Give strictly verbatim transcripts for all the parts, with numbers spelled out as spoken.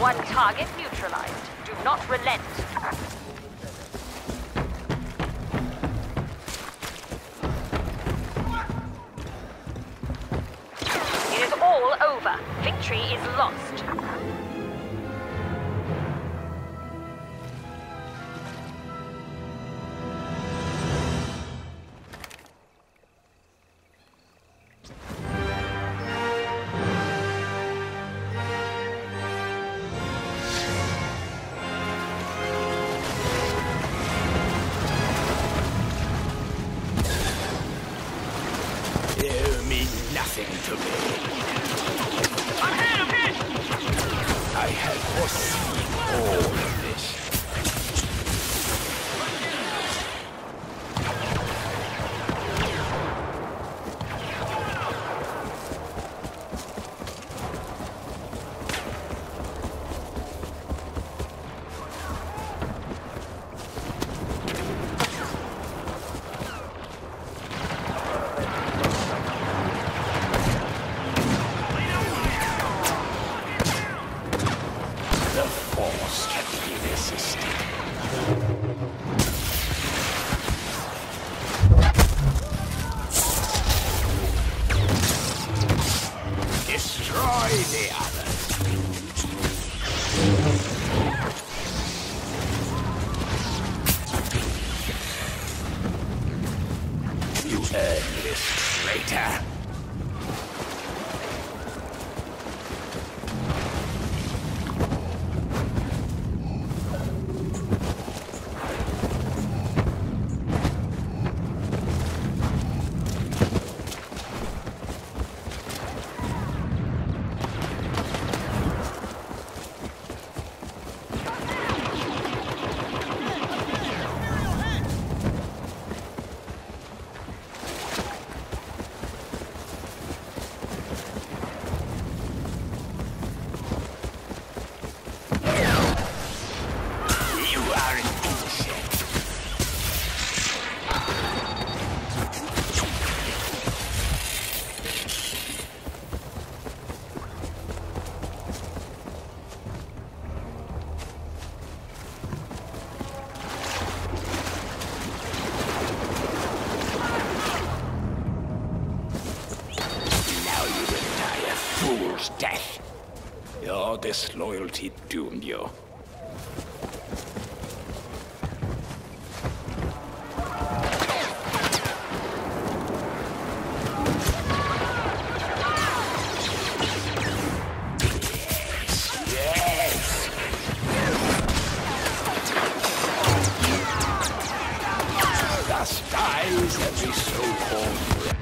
One target neutralized. Do not relent. It is all over. Victory is lost. Nothing to me. I'm hit, I'm hit! I have foreseen all of this. Death. Your disloyalty doomed you. Yes, yes. Thus dies every so-called friend.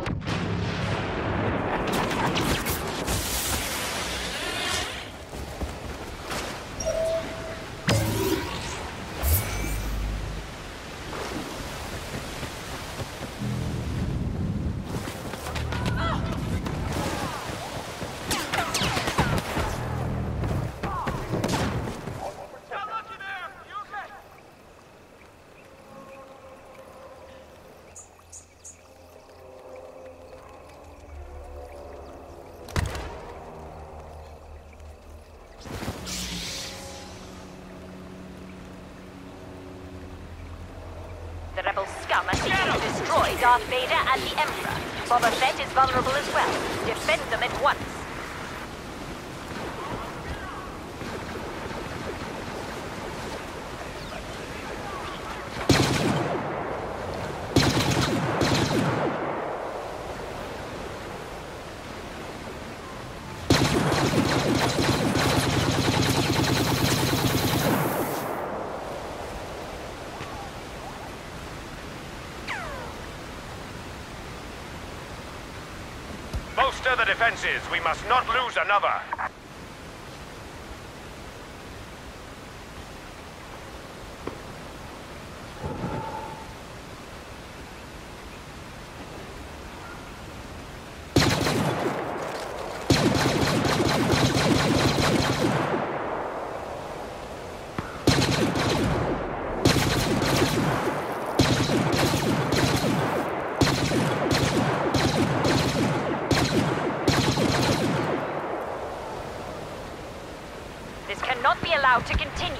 The rebel scum are seeking to destroy Darth Vader and the Emperor. Boba Fett is vulnerable as well. Defend them at once. Bolster the defenses. We must not lose another. be allowed to continue.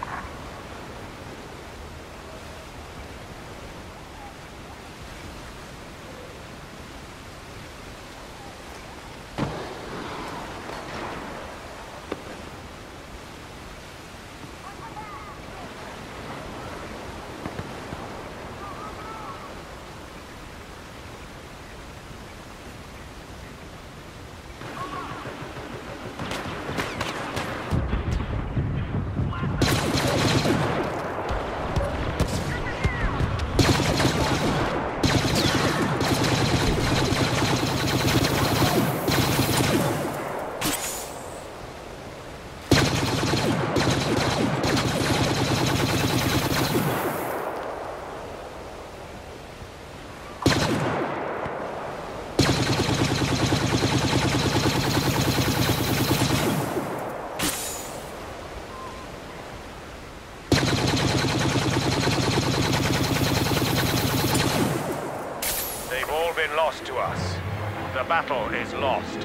Lost to us. The battle is lost.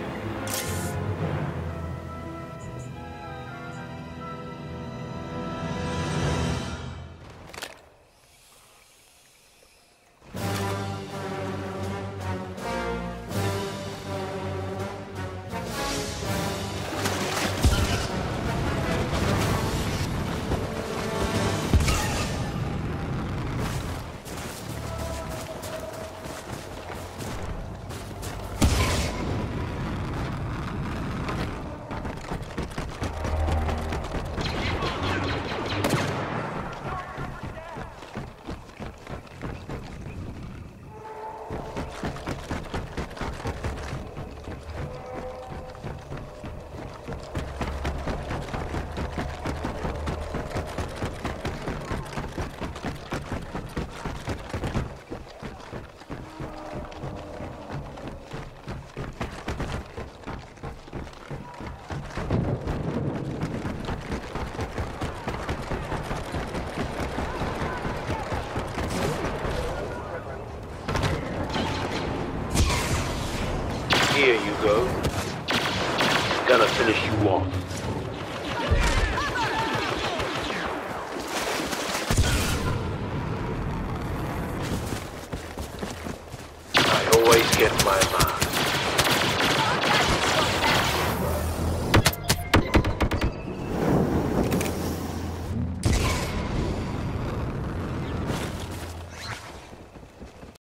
Here you go. Gonna finish you off. I always get my mind.